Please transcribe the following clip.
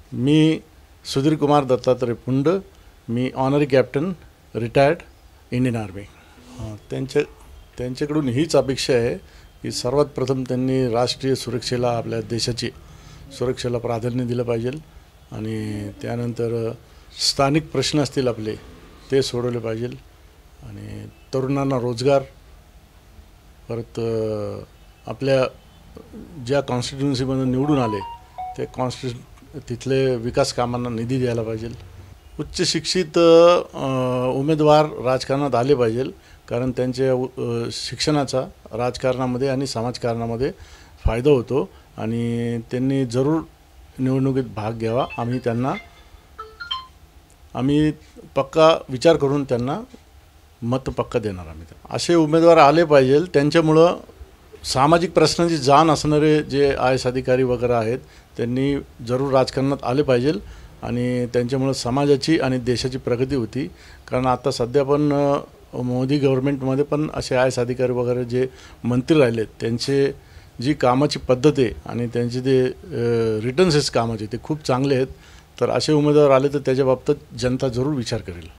मी सुधीर कुमार दत्तात्रय पुंड, मी honorary captain retired Indian army. त्यांच्याकडून हीच अपेक्षा आहे की सर्वात प्रथम त्यांनी राष्ट्रीय सुरक्षेला, आपल्या देशाची सुरक्षेला प्राधान्य दिलं पाहिजे आणि त्यानंतर स्थानिक प्रश्न असतील आपले ते सोडवले पाहिजे आणि तरुणांना रोजगार, परत आपल्या ज्या कॉन्स्टिट्युन्सीमधून निवडून आले ते तिथले विकास कामांना निधी द्यायला पाहिजे। उच्च शिक्षित उमेदवार राजकारणात आले पाहिजे, कारण त्यांच्या शिक्षणाचा राजकारणामध्ये आणि समाजकारणामध्ये फायदा होतो आणि त्यांनी जरूर निवडणुकीत भाग घ्यावा। आम्ही पक्का विचार करून त्यांना मत पक्का देणार। आम्ही असे उमेदवार आले पाहिजे, त्यांच्यामुळं सामाजिक प्रश्नांची जाण असणारे जे IAS अधिकारी वगैरे आहेत त्यांनी जरूर राजकारणात आले पाहिजे आणि त्यांच्यामुळे समाजाची आणि देशाची प्रगती होती। कारण आता सध्या पण मोदी गव्हर्नमेंटमध्ये पण असे IAS अधिकारी वगैरे जे मंत्री राहिलेत त्यांचे जी कामाची पद्धत आहे आणि त्यांचे ते रिटर्न्स कामाचे ते खूप चांगले आहेत। तर असे उमेदवार आले तर त्याच्या बाबतीत जनता जरूर विचार करेल।